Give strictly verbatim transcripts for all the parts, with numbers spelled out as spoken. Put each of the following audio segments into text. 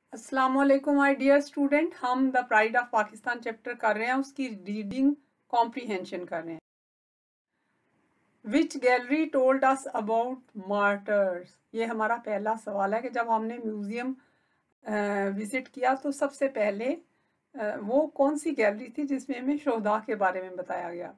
अस्सलाम वालेकुम my dear student. हम the pride of Pakistan chapter कर रहे हैं, उसकी रीडिंग कॉम्प्रीहेंशन कर रहे हैं। Which gallery told us about martyrs, ये हमारा पहला सवाल है कि जब हमने म्यूज़ियम विज़िट किया तो सबसे पहले uh, वो कौन सी गैलरी थी जिसमें हमें शोहदा के बारे में बताया गया।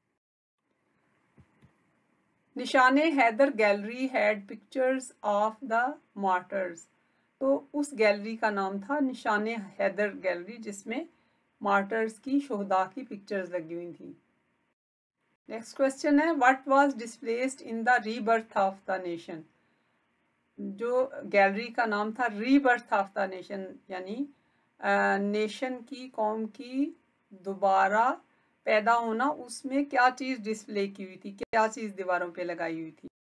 Nishane Haider gallery had pictures of the martyrs, तो उस गैलरी का नाम था निशाने हैदर गैलरी, जिसमें मार्टर्स की शोहदा की पिक्चर्स लगी हुई थी। नेक्स्ट क्वेश्चन है what was displaced in the rebirth of the nation, जो गैलरी का नाम था रीबर्थ ऑफ द नेशन, यानी नेशन की, कौम की दोबारा पैदा होना, उसमें क्या चीज़ डिस्प्ले की हुई थी, क्या चीज़ दीवारों पे लगाई हुई थी।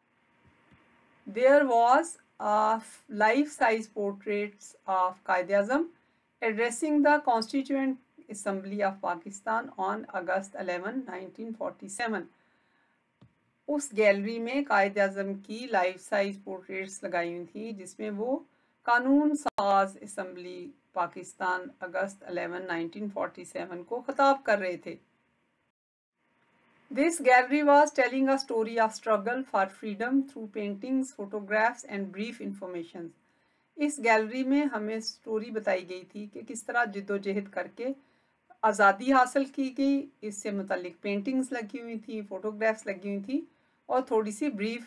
There was life size portraits of Quaid-e-Azam addressing the constituent assembly of Pakistan on August eleven nineteen forty seven. उस गैलरी में कायद-ए-आज़म की लाइफ साइज पोर्ट्रेट्स लगाई हुई थी, जिसमें वो कानून साज assembly Pakistan August eleven nineteen forty seven को खिताब कर रहे थे। This gallery was telling a story of struggle for freedom through paintings, photographs and brief information. इस गैलरी में हमें स्टोरी बताई गई थी कि किस तरह जिद्दोजहद करके आज़ादी हासिल की गई। इससे मुतालिक पेंटिंग्स लगी हुई थी, फोटोग्राफ्स लगी हुई थी और थोड़ी सी ब्रीफ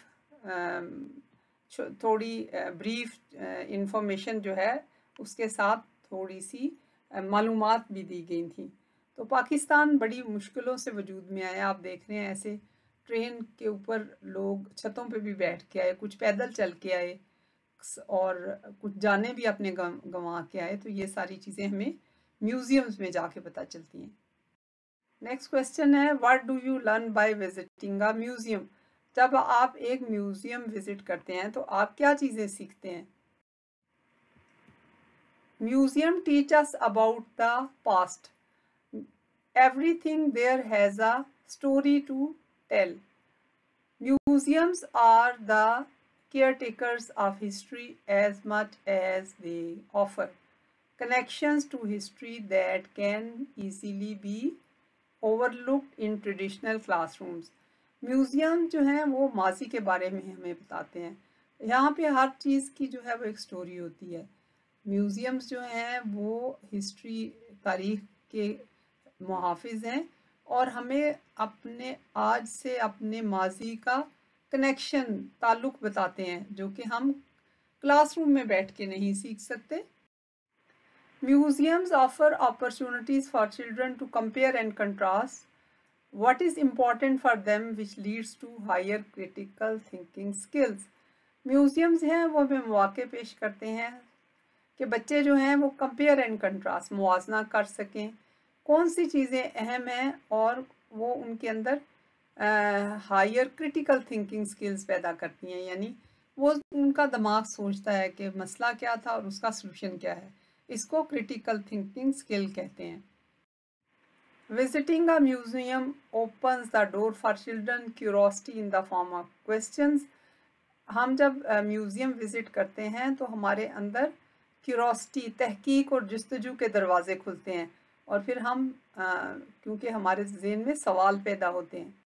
थोड़ी ब्रीफ इंफॉर्मेशन जो है उसके साथ थोड़ी सी मालूमात भी दी गई थी। तो पाकिस्तान बड़ी मुश्किलों से वजूद में आया। आप देख रहे हैं ऐसे ट्रेन के ऊपर लोग छतों पे भी बैठ के आए, कुछ पैदल चल के आए और कुछ जाने भी अपने गंवा के आए। तो ये सारी चीज़ें हमें म्यूज़ियम्स में जाके पता चलती हैं। नेक्स्ट क्वेश्चन है what do you learn by visiting a museum. जब आप एक म्यूज़ियम विजिट करते हैं तो आप क्या चीज़ें सीखते हैं। Museum teach us about the past, everything there has a story to tell. Museums are the caretakers of history as much as they offer connections to history that can easily be overlooked in traditional classrooms. Museum जो हैं वो माजी के बारे में हमें बताते हैं। यहाँ पे हर चीज़ की जो है वो एक स्टोरी होती है। म्यूज़ियम्स जो हैं वो हिस्ट्री, तारीख़ के मुहाफिज हैं और हमें अपने आज से अपने माजी का कनेक्शन, ताल्लुक़ बताते हैं, जो कि हम क्लासरूम में बैठ के नहीं सीख सकते। Museums offer opportunities for children to compare and contrast what is important for them which leads to higher critical thinking skills. Museums हैं वो हमें मौके पेश करते हैं कि बच्चे जो हैं वो कंपेयर एंड कंट्रास्ट, मुआवजा कर सकें, कौन सी चीज़ें अहम हैं और वो उनके अंदर हायर क्रिटिकल थिंकिंग स्किल्स पैदा करती हैं, यानी वो उनका दिमाग सोचता है कि मसला क्या था और उसका सलूशन क्या है। इसको क्रिटिकल थिंकिंग स्किल कहते हैं। Visiting a museum opens the door for children curiosity in the form of questions. हम जब म्यूज़ियम विज़िट करते हैं तो हमारे अंदर क्यूरोसिटी, तहकीक और जस्तजू के दरवाजे खुलते हैं और फिर हम क्योंकि हमारे ज़हन में सवाल पैदा होते हैं।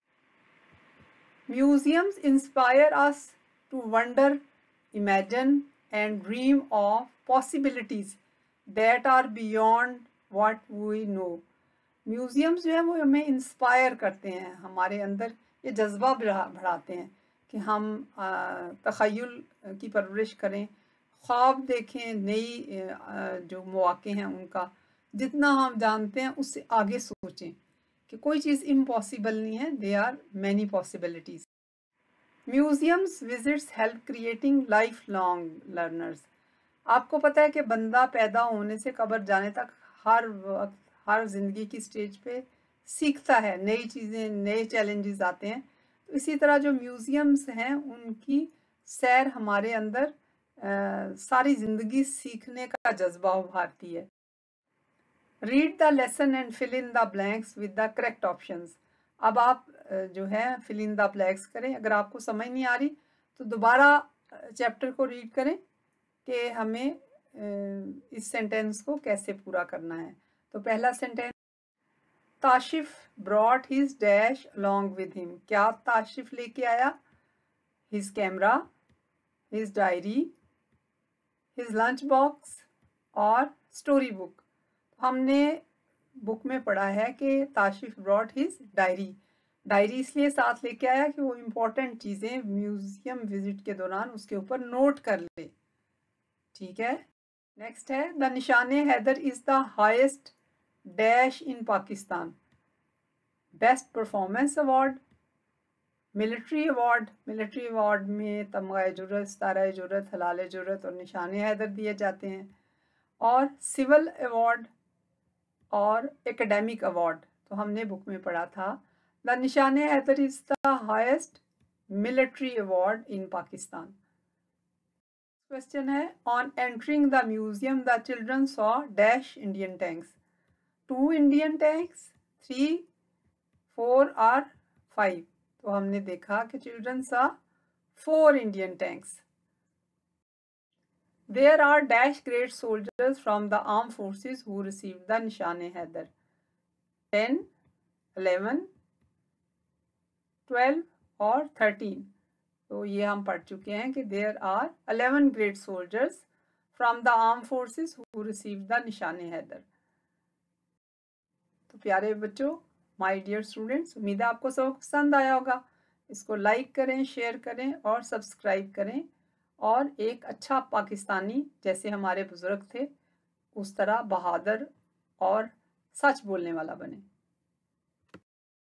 Museums inspire us to wonder, imagine and dream of possibilities that are beyond what we know. Museums जो है वो हमें इंस्पायर करते हैं, हमारे अंदर ये जज्बा बढ़ाते हैं कि हम तख़य्युल की परवरिश करें, ख्वाब देखें, नई जो मौक़े हैं उनका, जितना हम जानते हैं उससे आगे सोचें कि कोई चीज़ इम्पॉसिबल नहीं है, they are many possibilities. Museums visits help creating life long learners. आपको पता है कि बंदा पैदा होने से कब्र जाने तक हर वक्त, हर ज़िंदगी की स्टेज पे सीखता है, नई चीज़ें, नए चैलेंजेस आते हैं। तो इसी तरह जो म्यूज़ियम्स हैं उनकी सैर हमारे अंदर आ, सारी ज़िंदगी सीखने का जज्बा उभारती है। Read the lesson and fill in the blanks with the correct options. अब आप जो है फिल इन द ब्लैंक्स करें। अगर आपको समझ नहीं आ रही तो दोबारा चैप्टर को रीड करें कि हमें इस सेंटेंस को कैसे पूरा करना है। तो पहला sentence, Tashif brought his dash along with him. क्या ताशिफ लेके आया? His camera, his diary, his lunch box और स्टोरी बुक। हमने बुक में पढ़ा है कि Tashif brought his diary. Diary इसलिए साथ लेके आया कि वो इम्पोर्टेंट चीज़ें म्यूज़ियम विजिट के दौरान उसके ऊपर नोट कर ले। ठीक है। नेक्स्ट है, the Nishane Haider is the highest dash in Pakistan. Best performance award, military award. Military award में तमगा जुर्रत, सितारा जुर्रत, हलाल जुर्रत और निशाने हैदर दिए जाते हैं। और सिविल अवार्ड और एकेडमिक अवार्ड। तो हमने बुक में पढ़ा था, the Nishane Haider is the highest military award in Pakistan. Question है, on entering the museum the children saw dash Indian tanks. Two Indian tanks, three, four और फाइव। तो हमने देखा कि children saw four Indian tanks. There are dash great soldiers from the armed forces who received the Nishane Haidar. ten, eleven, twelve और thirteen. तो ये हम पढ़ चुके हैं कि there are eleven great soldiers from the armed forces who received the Nishane Haidar. तो प्यारे बच्चों, my dear students, उम्मीद है आपको सबक पसंद आया होगा। इसको लाइक करें, शेयर करें और सब्सक्राइब करें और एक अच्छा पाकिस्तानी जैसे हमारे बुजुर्ग थे उस तरह बहादुर और सच बोलने वाला बने।